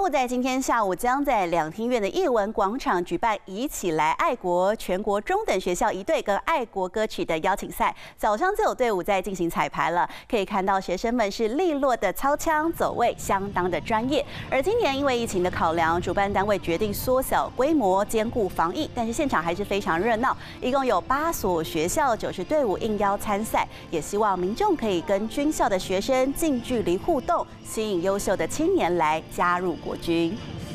部在今天下午将在两厅院的艺文广场举办“一起来爱国”全国中等学校一队跟爱国歌曲的邀请赛。早上就有队伍在进行彩排了，可以看到学生们是利落的操枪走位，相当的专业。而今年因为疫情的考量，主办单位决定缩小规模，兼顾防疫，但是现场还是非常热闹。一共有8所学校90队伍应邀参赛，也希望民众可以跟军校的学生近距离互动，吸引优秀的青年来加入国军。